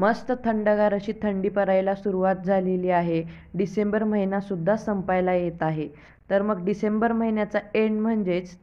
मस्त थंडगार अशी थंडी पडायला सुरुवात झालेली आहे. डिसेंबर महिनासुद्धा संपायला येत आहे. तर मग डिसेंबर महिन्याचा एंड म्हणजेच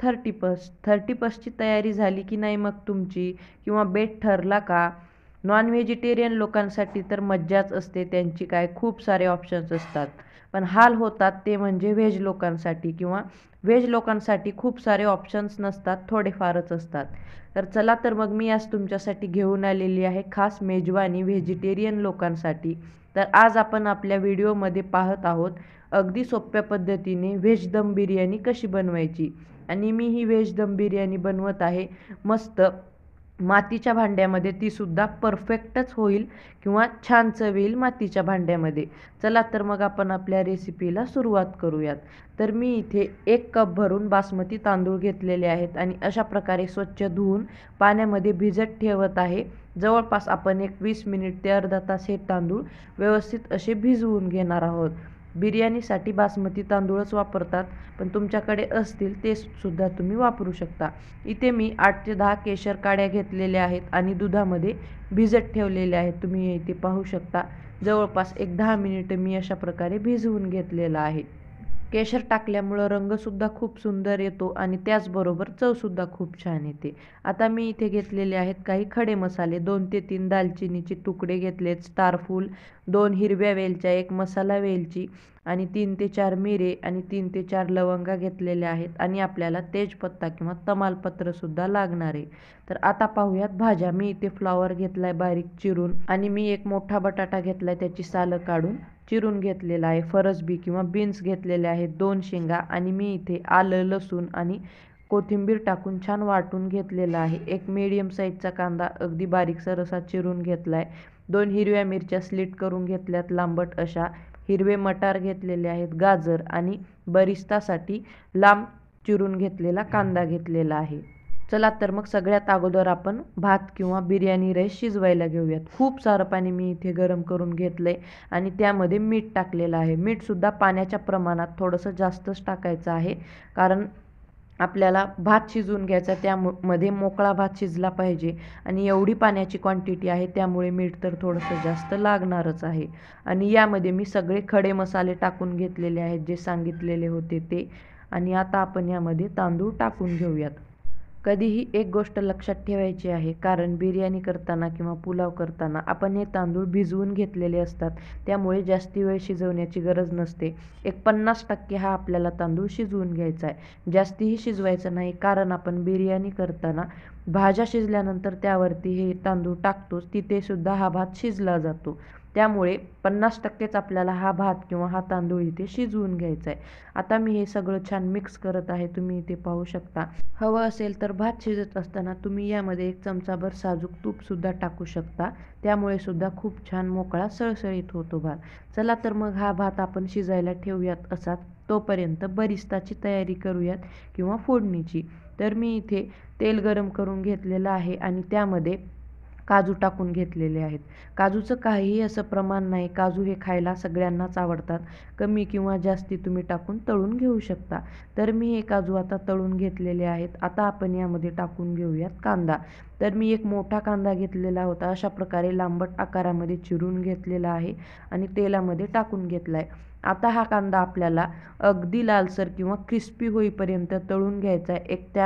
31ची तयारी झाली की नाही मग तुमची? किंवा बेत ठरला का? नॉन व्हेजिटेरियन लोकांसाठी तर मज्जाच असते, त्यांची काय खूप सारे ऑप्शन्स असतात. पण हाल होतात ते म्हणजे व्हेज लोकांसाठी, किंवा व्हेज लोकांसाठी खूप सारे ऑप्शन्स नसतात, थोडेफारच असतात. तर चला तर मग मी आज तुमच्यासाठी घेऊन आलेली आहे खास मेजवानी व्हेजिटेरियन लोकांसाठी. तर आज आपण आपल्या व्हिडिओमध्ये पाहत आहोत अगदी सोप्या पद्धतीने व्हेज दम बिर्याणी कशी बनवायची. आणि मी ही व्हेज दम बिर्याणी बनवत आहे मस्त मातीच्या भांड्यामध्ये, तीसुद्धा परफेक्टच होईल किंवा छान चव येईल मातीच्या भांड्यामध्ये. चला तर मग आपण आपल्या रेसिपीला सुरुवात करूयात. तर मी इथे 1 कप भरून बासमती तांदूळ घेतलेले आहेत आणि अशा प्रकारे स्वच्छ धुवून पाण्यामध्ये भिजत ठेवत आहे. जवळपास आपण एक 20 मिनिट ते अर्धा तास हे तांदूळ व्यवस्थित असे भिजवून घेणार आहोत. बिर्याणीसाठी बासमती तांदूळच वापरतात, पण तुमच्याकडे असतील ते सुद्धा तुम्ही वापरू शकता. इथे मी 8 ते 10 केशर काड्या घेतलेल्या आहेत आणि दुधामध्ये भिजत ठेवलेल्या आहेत. तुम्ही इथे पाहू शकता जवळपास एक 10 मिनिटं मी अशा प्रकारे भिजवून घेतलेला आहे. केशर टाकल्यामुळं रंगसुद्धा खूप सुंदर येतो आणि त्याचबरोबर चवसुद्धा खूप छान येते. आता मी इथे घेतलेले आहेत काही खडे मसाले. 2 ते 3 दालचिनीचे तुकडे घेतलेत, स्टारफूल, 2 हिरव्या वेलच्या, 1 मसाला वेलची आणि 3 ते 4 मिरे आणि 3 ते 4 लवंगा घेतलेल्या आहेत आणि आपल्याला तेजपत्ता किंवा तमालपत्रसुद्धा लागणार आहे. तर आता पाहूयात भाज्या. मी इथे फ्लॉवर घेतला आहे बारीक चिरून आणि मी एक मोठा बटाटा घेतला आहे, त्याची सालं काढून चिरून घेतलेला आहे. फरसबी किंवा बीन्स घेतलेले आहेत, 2 शेंगा आणि मी इथे आलं, लसूण आणि कोथिंबीर टाकून छान वाटून घेतलेला आहे. एक मीडियम साईजचा कांदा अगदी बारीकसर असा चिरून घेतला आहे. 2 हिरव्या मिरच्या स्लिट करून घेतल्यात लांबट अशा. हिरवे मटार घेतलेले आहेत, गाजर आणि बरिस्तासाठी लांब चिरून घेतलेला कांदा घेतलेला आहे. चला तर मग सगळ्यात अगोदर आपण भात किंवा बिर्याणी राईस शिजवायला घेऊयात. खूप सारं पाणी मी इथे गरम करून घेतलं आहे आणि त्यामध्ये मीठ टाकलेलं आहे. मीठसुद्धा पाण्याच्या प्रमाणात थोडंसं जास्तच टाकायचं आहे, कारण आपल्याला भात शिजवून घ्यायचा, त्यामध्ये मोकळा भात शिजला पाहिजे आणि एवढी पाण्याची क्वांटिटी आहे, त्यामुळे मीठ तर थोडंसं जास्त लागणारच आहे. आणि यामध्ये मी सगळे खडे मसाले टाकून घेतलेले आहेत, जे सांगितलेले होते ते. आणि आता आपण यामध्ये तांदूळ टाकून घेऊयात. कधीही एक गोष्ट लक्षात ठेवायची आहे, कारण बिर्याणी करताना किंवा पुलाव करताना आपण हे तांदूळ भिजवून घेतलेले असतात, त्यामुळे जास्ती वेळ शिजवण्याची गरज नसते. एक 50% हा आपल्याला तांदूळ शिजवून घ्यायचा आहे, जास्तीही शिजवायचं नाही, कारण आपण बिर्याणी करताना भाज्या शिजल्यानंतर त्यावरती हे तांदूळ टाकतोच, तिथेसुद्धा हा भात शिजला जातो. त्यामुळे 50%च आपल्याला हा भात किंवा हा तांदूळ इथे शिजवून घ्यायचा आहे. आता मी हे सगळं छान मिक्स करत आहे, तुम्ही इथे पाहू शकता. हवं असेल तर भात शिजत असताना तुम्ही यामध्ये 1 चमचाभर साजूक तूपसुद्धा टाकू शकता, त्यामुळे सुद्धा खूप छान मोकळा सळसळीत होतो भात. चला तर मग हा भात आपण शिजायला ठेवूयात असाच. तोपर्यंत बरिस्ताची तयारी करूयात किंवा फोडणीची. तर मी इथे तेल गरम करून घेतलेलं आहे आणि त्यामध्ये काजू टाकून घेतलेले आहेत. काजूचं काहीही असं प्रमाण नाही, काजू हे खायला सगळ्यांनाच आवडतात. कमी किंवा जास्ती तुम्ही टाकून तळून घेऊ शकता. तर मी हे काजू आता तळून घेतलेले आहेत. आता आपण यामध्ये टाकून घेऊयात कांदा. तर मी एक मोठा कांदा घेतलेला होता, अशा प्रकारे लांबट आकारामध्ये चिरून घेतलेला आहे आणि तेलामध्ये टाकून घेतला आहे. आता हा कांदा आपल्याला अगदी लालसर किंवा क्रिस्पी होईपर्यंत तळून घ्यायचा आहे.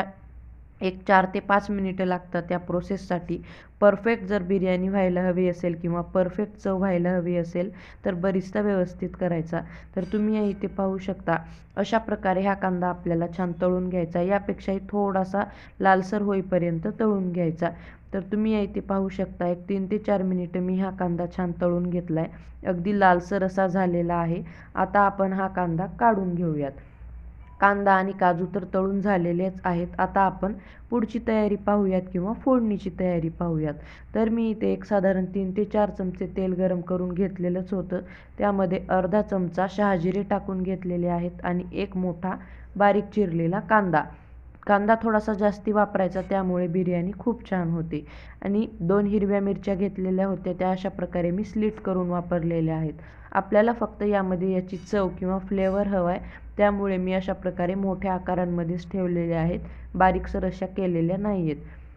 एक 4 ते 5 मिनिटं लागतात या प्रोसेससाठी. परफेक्ट जर बिर्याणी व्हायला हवी असेल किंवा परफेक्ट चव व्हायला हवी असेल तर बरिस्ता व्यवस्थित करायचा. तर तुम्ही इथे पाहू शकता अशा प्रकारे हा कांदा आपल्याला छान तळून घ्यायचा. यापेक्षाही थोडासा लालसर होईपर्यंत तळून घ्यायचा. तर तुम्ही इथे पाहू शकता एक 3 ते 4 मिनिटं मी हा कांदा छान तळून घेतला आहे. अगदी लालसर असा झालेला आहे. आता आपण हा कांदा काढून घेऊयात. कांदा आणि काजू तर तळून झालेलेच आहेत. आता आपण पुढची तयारी पाहूयात किंवा फोडणीची तयारी पाहूयात. तर मी इथे एक साधारण 3 ते 4 चमचे तेल गरम करून घेतलेलंच होतं. त्यामध्ये अर्धा चमचा शहाजिरे टाकून घेतलेले आहेत आणि एक मोठा बारीक चिरलेला कांदा. कांदा थोडासा जास्ती वापरायचा, त्यामुळे बिर्याणी खूप छान होते. आणि 2 हिरव्या मिरच्या घेतलेल्या होत्या, त्या अशा प्रकारे मी स्लिट करून वापरलेल्या आहेत. आपल्याला फक्त यामध्ये याची चव किंवा फ्लेवर हवा आहे, त्यामुळे मी अशा प्रकारे मोठ्या आकारांमध्येच ठेवलेल्या आहेत, बारीकसर अशा केलेल्या नाही आहेत.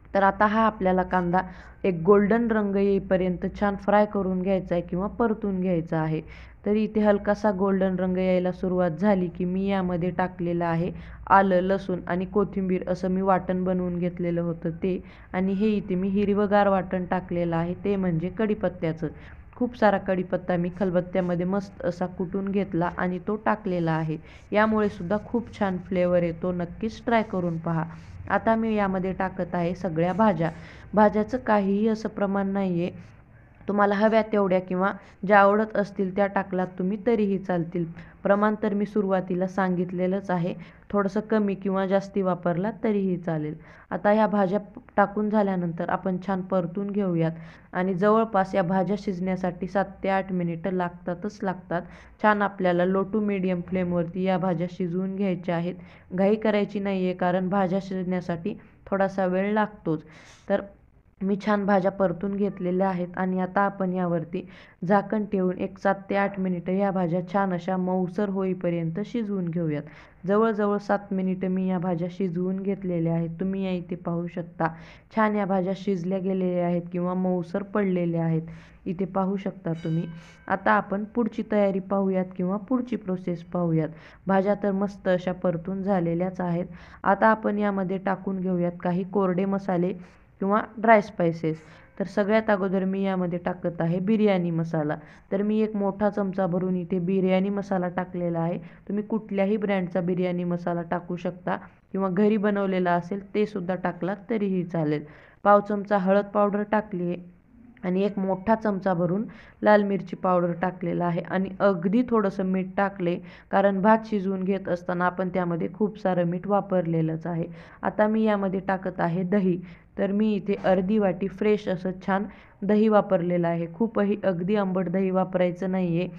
तर आता हा आपल्याला कांदा एक गोल्डन रंग येईपर्यंत छान फ्राय करून घ्यायचा आहे किंवा परतून घ्यायचा आहे. तर इथे हलकासा गोल्डन रंग यायला सुरुवात झाली की मी यामध्ये टाकलेलं आहे आलं, लसूण आणि कोथिंबीर असं मी वाटण बनवून घेतलेलं होतं ते. आणि हे इथे मी हिरवंगार वाटण टाकलेलं आहे, ते म्हणजे कढीपत्त्याचं. खूप सारा कढीपत्ता मी खलबत्त्यामध्ये मस्त असा कुटून घेतला आणि तो टाकलेला आहे. यामुळे सुद्धा खूप छान फ्लेवर येतो. नक्कीच ट्राय करून पहा. आता मी यामध्ये टाकत आहे सगळ्या भाज्या. भाज्याचं काहीही असं प्रमाण नाही आहे. तुम्हाला हव्या तेवढ्या किंवा ज्या आवडत असतील त्या टाकलात तुम्ही तरीही चालतील. प्रमाण तर मी सुरुवातीला सांगितलेलंच आहे. थोडंसं कमी किंवा जास्ती वापरलात तरीही चालेल. आता ह्या भाज्या टाकून झाल्यानंतर आपण छान परतून घेऊयात. आणि जवळपास या भाज्या शिजण्यासाठी 7 ते 8 मिनिटं लागतातच लागतात. छान आपल्याला लो टू मीडियम फ्लेमवरती या भाज्या शिजवून घ्यायच्या आहेत. घाई करायची नाही आहे, कारण भाज्या शिजण्यासाठी थोडासा वेळ लागतोच. तर मी छान भाज्या परतून घेतलेल्या आहेत आणि आता आपण यावरती झाकण ठेवून एक 7 ते 8 मिनिटं या भाज्या छान अशा मऊसर होईपर्यंत शिजवून घेऊयात. जवळजवळ 7 मिनिटं मी या भाज्या शिजवून घेतलेल्या आहेत. तुम्ही या इथे पाहू शकता. छान या भाज्या शिजल्या गेलेल्या आहेत किंवा मऊसर पडलेल्या आहेत. इथे पाहू शकता तुम्ही. आता आपण पुढची तयारी पाहूयात किंवा पुढची प्रोसेस पाहूयात. भाज्या तर मस्त अशा परतून झालेल्याच आहेत. आता आपण यामध्ये टाकून घेऊयात काही कोरडे मसाले किंवा ड्राय स्पायसेस. तर सगळ्यात अगोदर मी यामध्ये टाकत आहे बिर्याणी मसाला. तर मी एक मोठा चमचा भरून इथे बिर्याणी मसाला टाकलेला आहे. तुम्ही कुठल्याही ब्रँडचा बिर्याणी मसाला टाकू शकता किंवा घरी बनवलेला असेल ते सुद्धा टाकलात तरीही चालेल. पाव चमचा हळद पावडर टाकली आहे आणि एक मोठा चमचा भरून लाल मिरची पावडर टाकलेला आहे आणि अगदी थोडंसं मीठ टाकले, कारण भात शिजवून घेत असताना आपण त्यामध्ये खूप सारं मीठ वापरलेलंच आहे. आता मी यामध्ये टाकत आहे दही. तर मी इथे अर्धी वाटी फ्रेश असं छान दही वापरलेलं आहे. खूपही अगदी आंबट दही वापरायचं नाही आहे.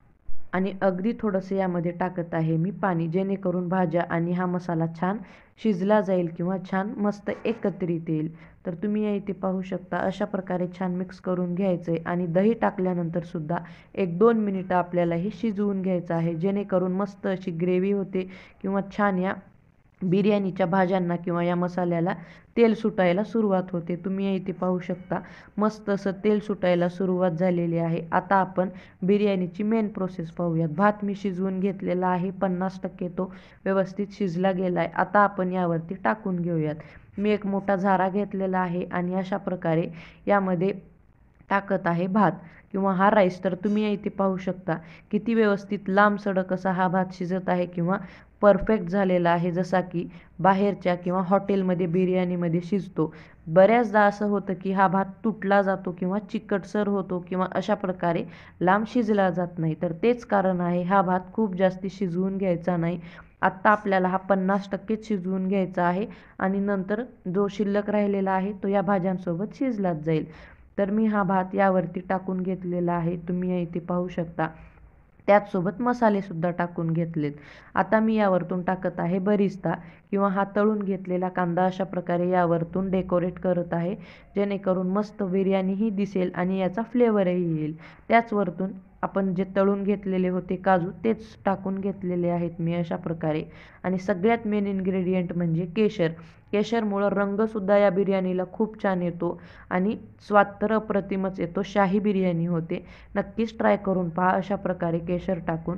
आणि अगदी थोडंसं यामध्ये टाकत आहे मी पाणी, जेणेकरून भाज्या आणि हा मसाला छान शिजला जाईल किंवा छान मस्त एकत्रित येईल. तर तुम्ही या इथे पाहू शकता. अशा प्रकारे छान मिक्स करून घ्यायचं आहे आणि दही टाकल्यानंतर सुद्धा 1-2 मिनिटं आपल्याला हे शिजवून घ्यायचं आहे, जेणेकरून मस्त अशी ग्रेव्ही होते किंवा छान या बिर्याणीच्या भाज्यांना किंवा या मसाल्याला तेल सुटायला सुरुवात होते. तुम्ही या इथे पाहू शकता. मस्त असं तेल सुटायला सुरुवात झालेली आहे. आता आपण बिर्याणीची मेन प्रोसेस पाहूयात. भात मी शिजवून घेतलेला आहे. 50% तो व्यवस्थित शिजला गेला आहे. आता आपण यावरती टाकून घेऊयात. मी एक मोठा झारा घेतलेला आहे आणि अशा प्रकारे यामध्ये टाकत आहे भात किंवा हा राईस. तर तुम्ही इथे पाहू शकता किती व्यवस्थित लांब सडक असा हा भात शिजत आहे किंवा परफेक्ट झालेला आहे, जसा की बाहेरच्या किंवा हॉटेलमध्ये बिर्याणीमध्ये शिजतो. बऱ्याचदा असं होतं की हा भात तुटला जातो किंवा चिकटसर होतो किंवा अशा प्रकारे लांब शिजला जात नाही. तर तेच कारण आहे, हा भात खूप जास्ती शिजवून घ्यायचा नाही. आत्ता आपल्याला हा 50%च शिजवून घ्यायचा आहे आणि नंतर जो शिल्लक राहिलेला आहे तो या भाज्यांसोबत शिजलाच जाईल. तर मी हा भात यावरती टाकून घेतलेला आहे. तुम्ही इथे पाहू शकता. त्याचसोबत मसालेसुद्धा टाकून घेतलेत. आता मी यावरतून टाकत आहे बरिस्ता किंवा हा तळून घेतलेला कांदा. अशा प्रकारे यावरतून डेकोरेट करत आहे, जेणेकरून मस्त बिर्याणीही दिसेल आणि याचा फ्लेवरही येईल. त्याचवरतून आपण जे तळून घेतलेले होते काजू, तेच टाकून घेतलेले आहेत मी अशा प्रकारे. आणि सगळ्यात मेन इन्ग्रेडियंट म्हणजे केशर. केशरमुळं रंगसुद्धा या बिर्याणीला खूप छान येतो आणि स्वाद तर अप्रतिमच येतो. शाही बिर्याणी होते. नक्कीच ट्राय करून पहा अशा प्रकारे केशर टाकून.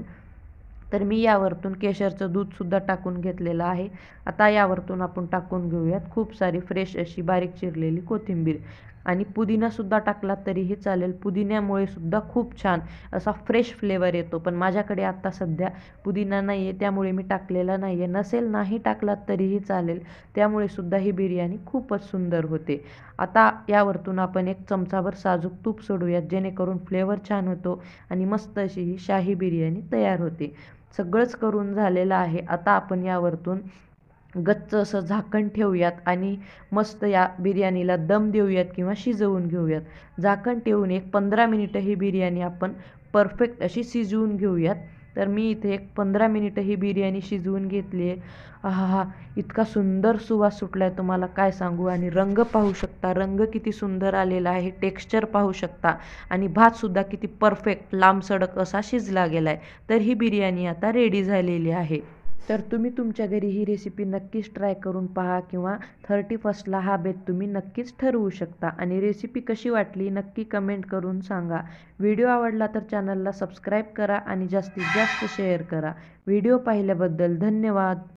तर मी यावरतून केशरचं दूधसुद्धा टाकून घेतलेलं आहे. आता यावरतून आपण टाकून घेऊयात खूप सारी फ्रेश अशी बारीक चिरलेली कोथिंबीर आणि पुदिनासुद्धा टाकला तरीही चालेल. पुदिन्यामुळे सुद्धा खूप छान असा फ्रेश फ्लेवर येतो. पण माझ्याकडे आत्ता सध्या पुदिना नाही आहे, त्यामुळे मी टाकलेला नाही आहे. नसेल नाही टाकलात तरीही चालेल, त्यामुळे सुद्धा ही बिर्याणी खूपच सुंदर होते. आता यावरतून आपण एक चमचाभर साजूक तूप सोडूयात, जेणेकरून फ्लेवर छान होतो आणि मस्त अशी ही शाही बिर्याणी तयार होते. सगळंच करून झालेलं आहे. आता आपण यावरतून गच्च असं झाकण ठेवूयात आणि मस्त या बिर्याणीला दम देऊयात किंवा शिजवून घेऊयात. झाकण ठेवून एक 15 मिनिटं ही बिर्याणी आपण परफेक्ट अशी शिजवून घेऊयात. तर मी इथे एक 15 मिनिटं ही बिर्याणी शिजवून घेतली आहे. आहा, इतका सुंदर सुवास सुटला आहे, तुम्हाला काय सांगू. आणि रंग पाहू शकता, रंग किती सुंदर आलेला आहे. टेक्स्चर पाहू शकता आणि भातसुद्धा किती परफेक्ट लांबसडक असा शिजला गेला आहे. तर ही बिर्याणी आता रेडी झालेली आहे. तर तुम्ही तुमच्या घरी ही रेसिपी नक्कीच ट्राय करून पहा किंवा 31ला हा बेत तुम्ही नक्कीच ठरवू शकता. आणि रेसिपी कशी वाटली नक्की कमेंट करून सांगा. व्हिडिओ आवडला तर चॅनलला सबस्क्राईब करा आणि जास्तीत जास्त शेअर करा. व्हिडिओ पाहिल्याबद्दल धन्यवाद.